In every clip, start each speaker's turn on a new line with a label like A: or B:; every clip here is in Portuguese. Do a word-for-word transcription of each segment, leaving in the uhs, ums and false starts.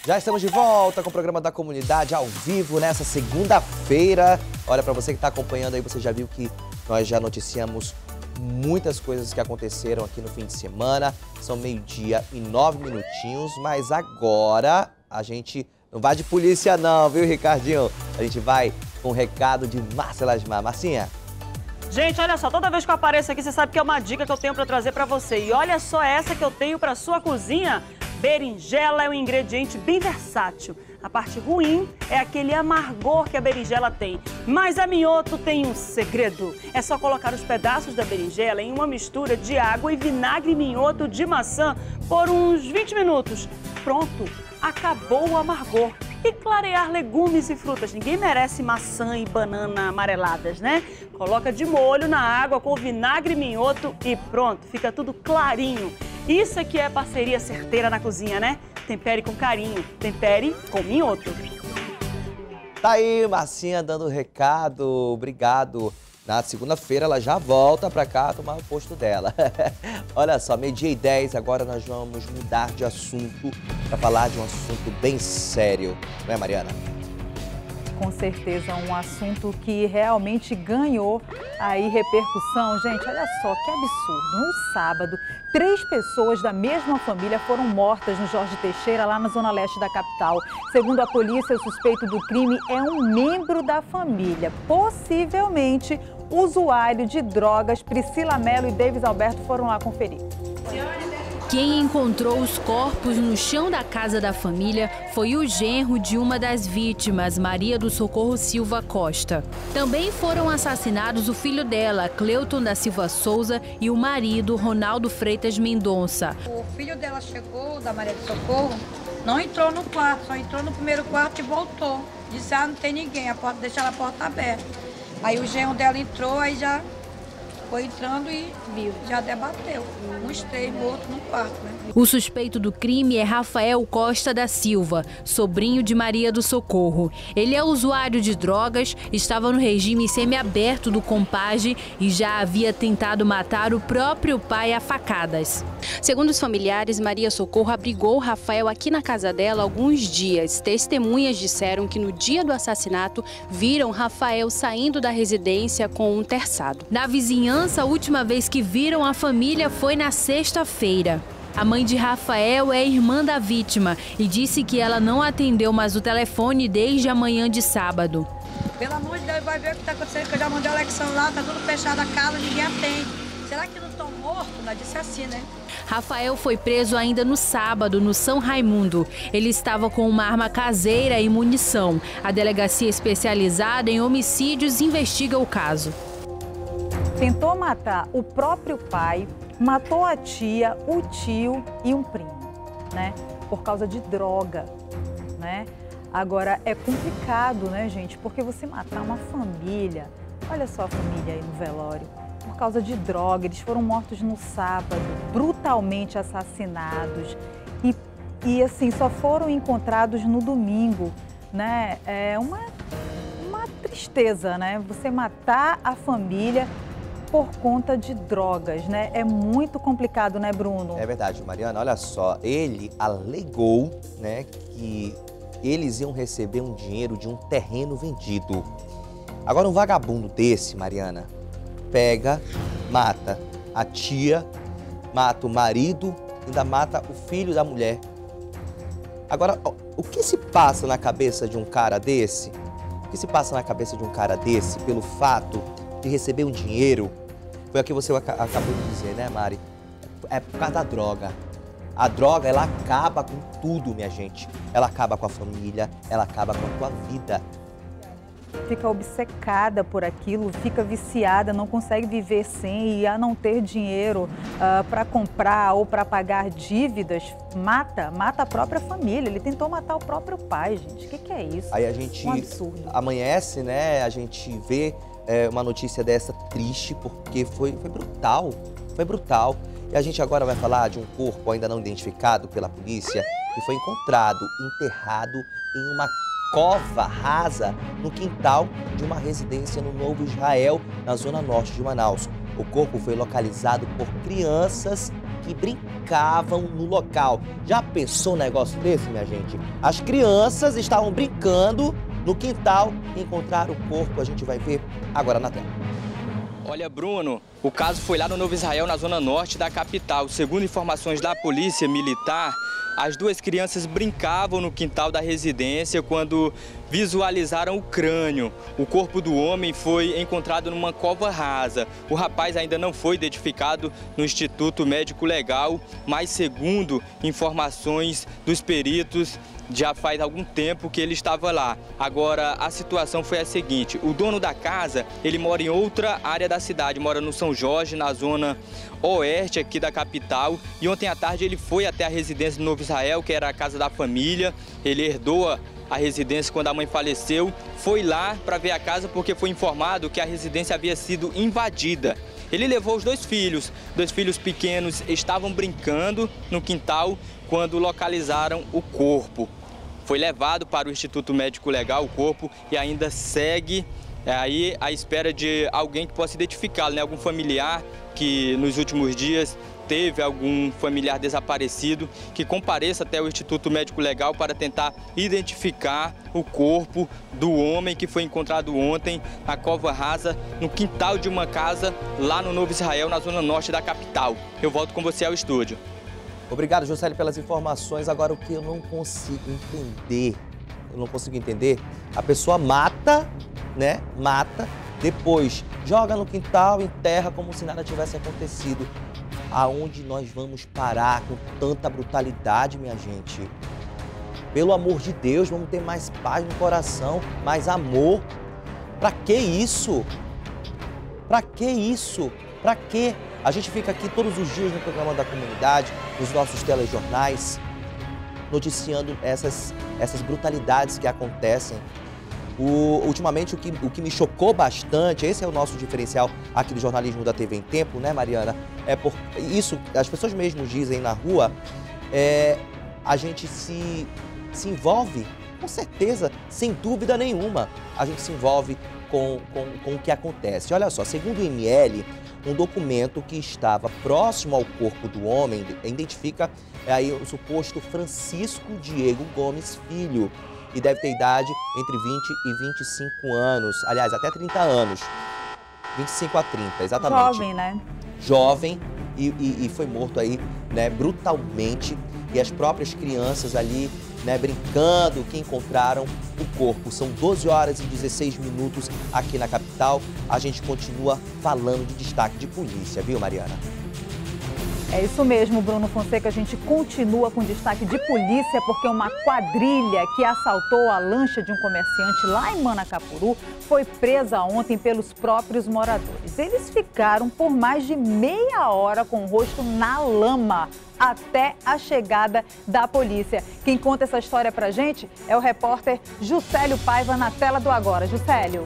A: Já estamos de volta com o programa da comunidade ao vivo nessa segunda-feira. Olha, para você que está acompanhando aí, você já viu que nós já noticiamos muitas coisas que aconteceram aqui no fim de semana. São meio-dia e nove minutinhos, mas agora a gente não vai de polícia não, viu, Ricardinho? A gente vai com o recado de Márcia Lasmar. Marcinha.
B: Gente, olha só, toda vez que eu apareço aqui, você sabe que é uma dica que eu tenho para trazer para você. E olha só essa que eu tenho para sua cozinha. Berinjela é um ingrediente bem versátil. A parte ruim é aquele amargor que a berinjela tem. Mas a mioto tem um segredo. É só colocar os pedaços da berinjela em uma mistura de água e vinagre mioto de maçã por uns vinte minutos. Pronto, acabou o amargor. E clarear legumes e frutas. Ninguém merece maçã e banana amareladas, né? Coloca de molho na água com vinagre mioto e pronto, fica tudo clarinho. Isso aqui é parceria certeira na cozinha, né? Tempere com carinho, tempere com mioto.
A: Tá aí, Marcinha dando recado, obrigado. Na segunda-feira ela já volta pra cá tomar o posto dela. Olha só, meio-dia e dez, agora nós vamos mudar de assunto para falar de um assunto bem sério, não é, Mariana?
C: Com certeza, um assunto que realmente ganhou aí repercussão. Gente, olha só que absurdo. No sábado, três pessoas da mesma família foram mortas no Jorge Teixeira, lá na zona leste da capital. Segundo a polícia, o suspeito do crime é um membro da família, possivelmente usuário de drogas. Priscila Mello e Davis Alberto foram lá conferir.
D: Quem encontrou os corpos no chão da casa da família foi o genro de uma das vítimas, Maria do Socorro Silva Costa. Também foram assassinados o filho dela, Cleuton da Silva Souza, e o marido, Ronaldo Freitas Mendonça.
E: O filho dela chegou, da Maria do Socorro, não entrou no quarto, só entrou no primeiro quarto e voltou. Disse, ah, não tem ninguém, a porta, deixaram a porta aberta. Aí o genro dela entrou, aí já foi entrando e viu, já debateu. Uns três mortos no quarto, né?
D: O suspeito do crime é Rafael Costa da Silva, sobrinho de Maria do Socorro. Ele é usuário de drogas, estava no regime semiaberto do Compage e já havia tentado matar o próprio pai a facadas.
F: Segundo os familiares, Maria Socorro abrigou Rafael aqui na casa dela há alguns dias. Testemunhas disseram que no dia do assassinato viram Rafael saindo da residência com um terçado.
D: Na vizinhança, a última vez que viram a família foi na sexta-feira. A mãe de Rafael é irmã da vítima e disse que ela não atendeu mais o telefone desde a manhã de sábado.
E: Pelo amor de Deus, vai ver o que está acontecendo, que eu já mandei a eleição lá, tá tudo fechado a casa, ninguém atende. Será que não estão mortos? Ela disse assim, né?
D: Rafael foi preso ainda no sábado, no São Raimundo. Ele estava com uma arma caseira e munição. A delegacia especializada em homicídios investiga o caso.
C: Tentou matar o próprio pai, matou a tia, o tio e um primo, né? Por causa de droga, né? Agora, é complicado, né, gente? Porque você matar uma família, olha só a família aí no velório, por causa de droga, eles foram mortos no sábado, brutalmente assassinados e, e assim, só foram encontrados no domingo, né? É uma, uma tristeza, né? Você matar a família por conta de drogas, né? É muito complicado, né, Bruno?
A: É verdade, Mariana. Olha só, ele alegou, né, que eles iam receber um dinheiro de um terreno vendido. Agora, um vagabundo desse, Mariana, pega, mata a tia, mata o marido, ainda mata o filho da mulher. Agora, o que se passa na cabeça de um cara desse? O que se passa na cabeça de um cara desse pelo fato de receber um dinheiro? Foi o que você acabou de dizer, né, Mari? É por causa da droga. A droga, ela acaba com tudo, minha gente. Ela acaba com a família, ela acaba com a tua vida.
C: Fica obcecada por aquilo, fica viciada, não consegue viver sem, e a não ter dinheiro uh, para comprar ou para pagar dívidas, mata, mata a própria família. Ele tentou matar o próprio pai, gente. O que, que é isso?
A: Aí a gente
C: um absurdo.
A: Amanhece, né? A gente vê é, uma notícia dessa triste, porque foi, foi brutal, foi brutal. E a gente agora vai falar de um corpo ainda não identificado pela polícia, que foi encontrado enterrado em uma cova rasa no quintal de uma residência no Novo Israel, na zona norte de Manaus. O corpo foi localizado por crianças que brincavam no local. Já pensou um negócio desse, minha gente? As crianças estavam brincando no quintal e encontraram o corpo. A gente vai ver agora na tela.
G: Olha, Bruno, o caso foi lá no Novo Israel, na zona norte da capital. Segundo informações da polícia militar, as duas crianças brincavam no quintal da residência quando visualizaram o crânio. O corpo do homem foi encontrado numa cova rasa. O rapaz ainda não foi identificado no Instituto Médico Legal, mas segundo informações dos peritos, já faz algum tempo que ele estava lá. Agora, a situação foi a seguinte: o dono da casa, ele mora em outra área da cidade, mora no São Jorge, na zona oeste aqui da capital, e ontem à tarde ele foi até a residência do Novo Israel, que era a casa da família. Ele herdou a a residência quando a mãe faleceu, foi lá para ver a casa porque foi informado que a residência havia sido invadida. Ele levou os dois filhos, dois filhos pequenos estavam brincando no quintal quando localizaram o corpo. Foi levado para o Instituto Médico Legal o corpo e ainda segue é, aí à espera de alguém que possa identificá-lo, né? Algum familiar que nos últimos dias teve algum familiar desaparecido, que compareça até o Instituto Médico Legal para tentar identificar o corpo do homem que foi encontrado ontem na cova rasa, no quintal de uma casa lá no Novo Israel, na zona norte da capital. Eu volto com você ao estúdio.
A: Obrigado, Juscelio, pelas informações. Agora, o que eu não consigo entender, eu não consigo entender, a pessoa mata, né, mata, depois joga no quintal, enterra como se nada tivesse acontecido. Aonde nós vamos parar com tanta brutalidade, minha gente? Pelo amor de Deus, vamos ter mais paz no coração, mais amor. Pra que isso? Pra que isso? Pra que? A gente fica aqui todos os dias no programa da comunidade, nos nossos telejornais, noticiando essas, essas brutalidades que acontecem. O, ultimamente, o que, o que me chocou bastante, esse é o nosso diferencial aqui do jornalismo da T V em Tempo, né, Mariana? É por isso, as pessoas mesmo dizem na rua, é, a gente se, se envolve, com certeza, sem dúvida nenhuma, a gente se envolve com, com, com o que acontece. Olha só, segundo o I M L, um documento que estava próximo ao corpo do homem identifica é, aí, o suposto Francisco Diego Gomes Filho, e deve ter idade entre vinte e vinte e cinco anos, aliás, até trinta anos, vinte e cinco a trinta, exatamente.
C: Jovem, né?
A: Jovem, e, e, e foi morto aí, né, brutalmente, e as próprias crianças ali, né, brincando, que encontraram o corpo. São doze horas e dezesseis minutos aqui na capital. A gente continua falando de destaque de polícia, viu, Mariana?
C: É isso mesmo, Bruno Fonseca. A gente continua com destaque de polícia porque uma quadrilha que assaltou a lancha de um comerciante lá em Manacapuru foi presa ontem pelos próprios moradores. Eles ficaram por mais de meia hora com o rosto na lama até a chegada da polícia. Quem conta essa história pra gente é o repórter Juscelio Paiva na tela do Agora. Juscelio.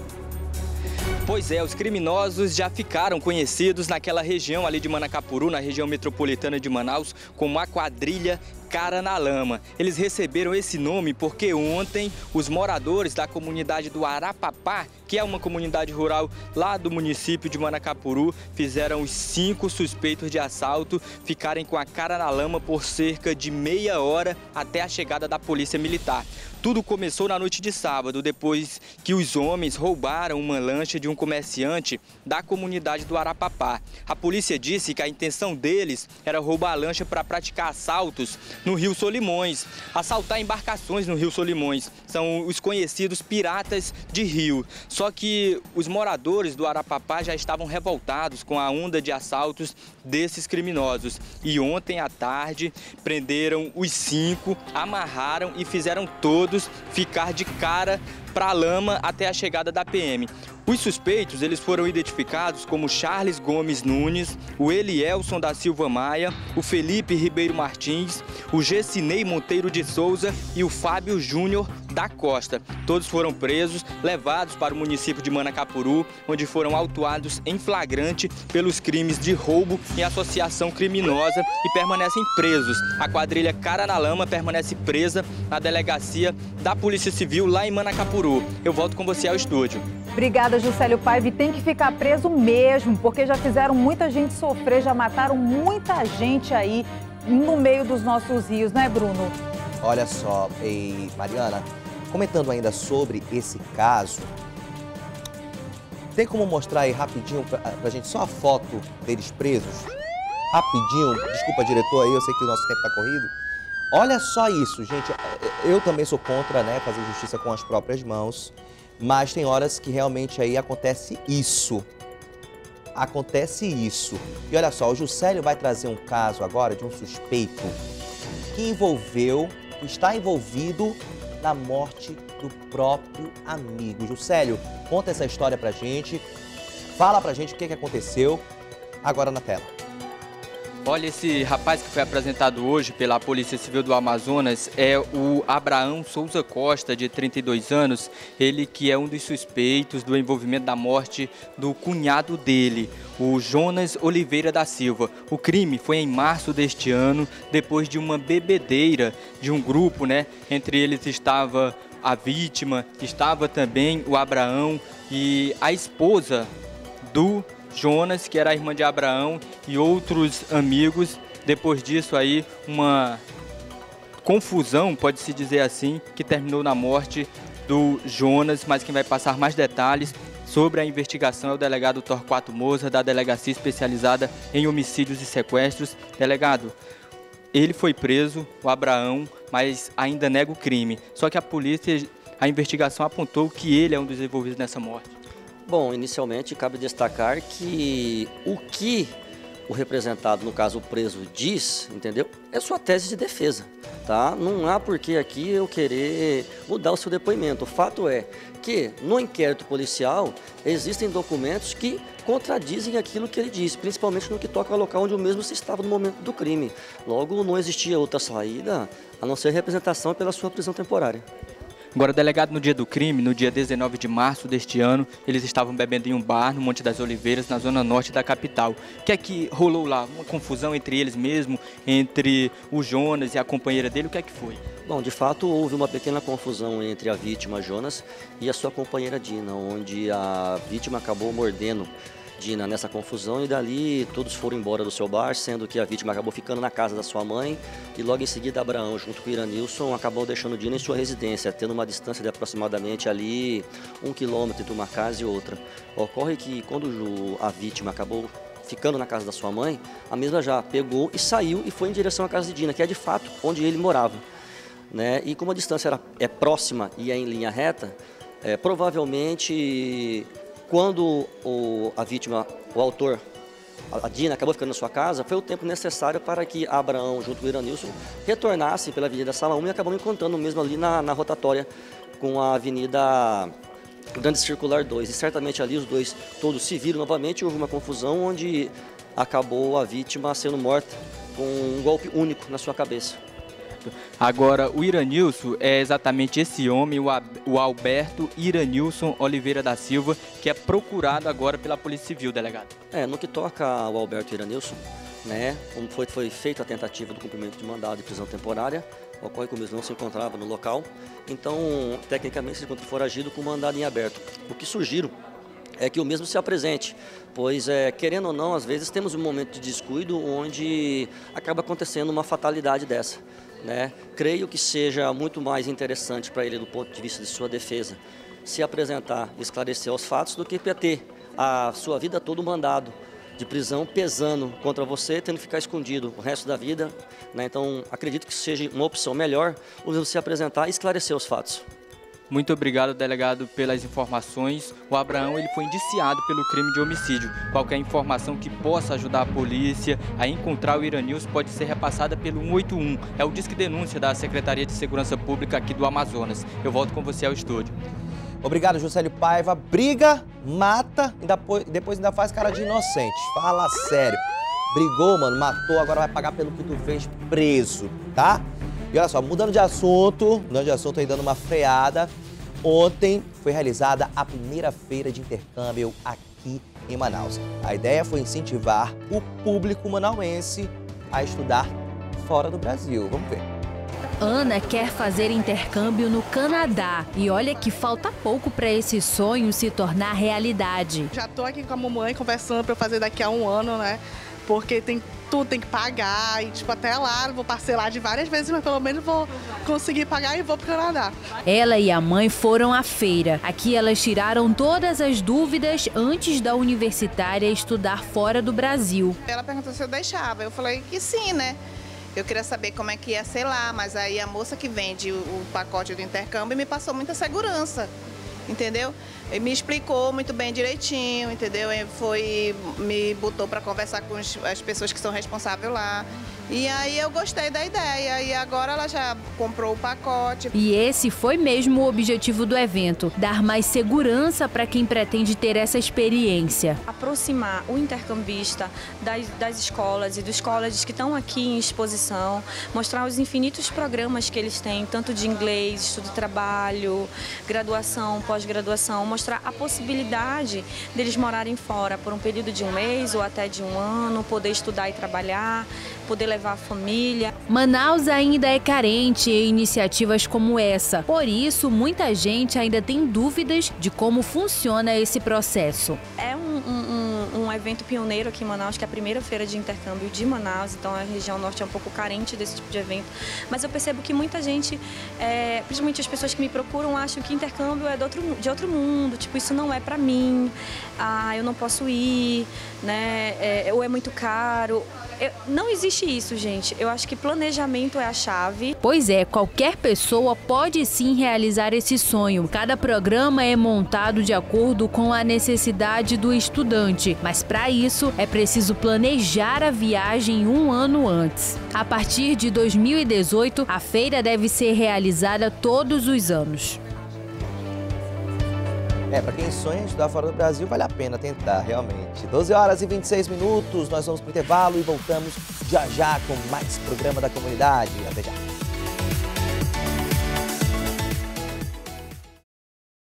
G: Pois é, os criminosos já ficaram conhecidos naquela região ali de Manacapuru, na região metropolitana de Manaus, como a quadrilha Cara na Lama. Eles receberam esse nome porque ontem os moradores da comunidade do Arapapá, que é uma comunidade rural lá do município de Manacapuru, fizeram os cinco suspeitos de assalto ficarem com a cara na lama por cerca de meia hora até a chegada da polícia militar. Tudo começou na noite de sábado, depois que os homens roubaram uma lancha de um comerciante da comunidade do Arapapá. A polícia disse que a intenção deles era roubar a lancha para praticar assaltos no Rio Solimões, assaltar embarcações no Rio Solimões. São os conhecidos piratas de rio. Só que os moradores do Arapapá já estavam revoltados com a onda de assaltos desses criminosos. E ontem à tarde prenderam os cinco, amarraram e fizeram todos ficar de cara para a lama até a chegada da P M. Os suspeitos, eles foram identificados como Charles Gomes Nunes, o Elielson da Silva Maia, o Felipe Ribeiro Martins, o Gessinei Monteiro de Souza e o Fábio Júnior da Costa. Todos foram presos, levados para o município de Manacapuru, onde foram autuados em flagrante pelos crimes de roubo e associação criminosa e permanecem presos. A quadrilha Cara na Lama permanece presa na delegacia da Polícia Civil lá em Manacapuru. Eu volto com você ao estúdio.
C: Obrigada, Juscelio Paiva. E tem que ficar preso mesmo, porque já fizeram muita gente sofrer, já mataram muita gente aí no meio dos nossos rios, né, Bruno?
A: Olha só, e Mariana, comentando ainda sobre esse caso, tem como mostrar aí rapidinho pra, pra gente só a foto deles presos? Rapidinho, desculpa, diretor, aí eu sei que o nosso tempo tá corrido. Olha só isso, gente, eu também sou contra, né, fazer justiça com as próprias mãos, mas tem horas que realmente aí acontece isso. Acontece isso. E olha só, o Juscelio vai trazer um caso agora de um suspeito que envolveu, que está envolvido na morte do próprio amigo. Juscelio, conta essa história pra gente, fala pra gente o que, que aconteceu agora na tela.
G: Olha, esse rapaz que foi apresentado hoje pela Polícia Civil do Amazonas é o Abraão Souza Costa, de trinta e dois anos, ele que é um dos suspeitos do envolvimento da morte do cunhado dele, o Jonas Oliveira da Silva. O crime foi em março deste ano, depois de uma bebedeira de um grupo, né? Entre eles estava a vítima, estava também o Abraão e a esposa do Jonas, que era a irmã de Abraão, e outros amigos. Depois disso aí, uma confusão, pode-se dizer assim, que terminou na morte do Jonas, mas quem vai passar mais detalhes sobre a investigação é o delegado Torquato Moza, da Delegacia Especializada em Homicídios e Sequestros. Delegado, ele foi preso, o Abraão, mas ainda nega o crime. Só que a polícia, a investigação apontou que ele é um dos envolvidos nessa morte.
H: Bom, inicialmente cabe destacar que o que o representado, no caso o preso, diz, entendeu? É sua tese de defesa, tá? Não há por que aqui eu querer mudar o seu depoimento. O fato é que no inquérito policial existem documentos que contradizem aquilo que ele disse, principalmente no que toca ao local onde o mesmo se estava no momento do crime. Logo, não existia outra saída a não ser representação pela sua prisão temporária.
G: Agora, delegado, no dia do crime, no dia dezenove de março deste ano, eles estavam bebendo em um bar no Monte das Oliveiras, na zona norte da capital. O que é que rolou lá? Uma confusão entre eles mesmo, entre o Jonas e a companheira dele? O que é que foi?
H: Bom, de fato, houve uma pequena confusão entre a vítima, Jonas, e a sua companheira Dina, onde a vítima acabou mordendo Dina nessa confusão e dali todos foram embora do seu bar, sendo que a vítima acabou ficando na casa da sua mãe e logo em seguida Abraão, junto com o Iranilson, acabou deixando Dina em sua residência, tendo uma distância de aproximadamente ali um quilômetro entre uma casa e outra. Ocorre que quando a vítima acabou ficando na casa da sua mãe, a mesma já pegou e saiu e foi em direção à casa de Dina, que é de fato onde ele morava, né? E como a distância era, é próxima e é em linha reta, é, provavelmente quando o, a vítima, o autor, a Dina, acabou ficando na sua casa, foi o tempo necessário para que Abraão, junto com o Iranilson, retornasse pela Avenida Sala um e acabou encontrando mesmo ali na, na rotatória com a Avenida Grande Circular dois. E certamente ali os dois todos se viram novamente e houve uma confusão onde acabou a vítima sendo morta com um golpe único na sua cabeça.
G: Agora, o Iranilson é exatamente esse homem, o Alberto Iranilson Oliveira da Silva, que é procurado agora pela Polícia Civil, delegado.
H: É, no que toca ao Alberto Iranilson, né, como foi, foi feita a tentativa do cumprimento de mandado de prisão temporária, ocorre que o mesmo não se encontrava no local, então, tecnicamente, se encontra foragido com mandado em aberto. O que sugiro é que o mesmo se apresente, pois, é, querendo ou não, às vezes temos um momento de descuido onde acaba acontecendo uma fatalidade dessa. Né? Creio que seja muito mais interessante para ele, do ponto de vista de sua defesa, se apresentar e esclarecer os fatos do que ter a sua vida toda mandado de prisão pesando contra você, tendo que ficar escondido o resto da vida. Né? Então, acredito que seja uma opção melhor o mesmo se apresentar e esclarecer os fatos.
G: Muito obrigado, delegado, pelas informações. O Abraão ele foi indiciado pelo crime de homicídio. Qualquer informação que possa ajudar a polícia a encontrar o Iranilson pode ser repassada pelo um oito um. É o Disque Denúncia da Secretaria de Segurança Pública aqui do Amazonas. Eu volto com você ao estúdio.
A: Obrigado, Juscelio Paiva. Briga, mata e depois, depois ainda faz cara de inocente. Fala sério. Brigou, mano, matou, agora vai pagar pelo que tu fez preso, tá? E olha só, mudando de assunto, mudando de assunto aí, dando uma freada, ontem foi realizada a primeira feira de intercâmbio aqui em Manaus. A ideia foi incentivar o público manauense a estudar fora do Brasil. Vamos ver.
D: Ana quer fazer intercâmbio no Canadá e olha que falta pouco para esse sonho se tornar realidade.
I: Já tô aqui com a mamãe conversando para eu fazer daqui a um ano, né? Porque tem tudo, tem que pagar e tipo até lá eu vou parcelar de várias vezes, mas pelo menos vou conseguir pagar e vou pro Canadá.
D: Ela e a mãe foram à feira. Aqui elas tiraram todas as dúvidas antes da universitária estudar fora do Brasil.
J: Ela perguntou se eu deixava, eu falei que sim, né? Eu queria saber como é que ia ser lá, mas aí a moça que vende o pacote do intercâmbio me passou muita segurança, entendeu? Ele me explicou muito bem direitinho, entendeu? Ele foi, me botou para conversar com as pessoas que são responsáveis lá. E aí eu gostei da ideia e agora ela já comprou o pacote.
D: E esse foi mesmo o objetivo do evento, dar mais segurança para quem pretende ter essa experiência.
K: Aproximar o intercambista das, das escolas e dos colleges que estão aqui em exposição, mostrar os infinitos programas que eles têm, tanto de inglês, estudo de trabalho, graduação, pós-graduação, mostrar a possibilidade deles morarem fora por um período de um mês ou até de um ano, poder estudar e trabalhar, poder levar a família.
D: Manaus ainda é carente em iniciativas como essa. Por isso, muita gente ainda tem dúvidas de como funciona esse processo.
K: É um, um, um evento pioneiro aqui em Manaus, que é a primeira feira de intercâmbio de Manaus, então a região norte é um pouco carente desse tipo de evento. Mas eu percebo que muita gente, é, principalmente as pessoas que me procuram, acham que intercâmbio é de outro, de outro mundo, tipo, isso não é pra mim, ah, eu não posso ir, né, é, ou é muito caro. Eu, não existe isso, gente. Eu acho que planejamento é a chave.
D: Pois é, qualquer pessoa pode sim realizar esse sonho. Cada programa é montado de acordo com a necessidade do estudante, mas para isso é preciso planejar a viagem um ano antes. A partir de dois mil e dezoito, a feira deve ser realizada todos os anos.
A: É, para quem sonha em estudar fora do Brasil, vale a pena tentar, realmente. doze horas e vinte e seis minutos, nós vamos para o intervalo e voltamos já já com mais programa da comunidade. Até já.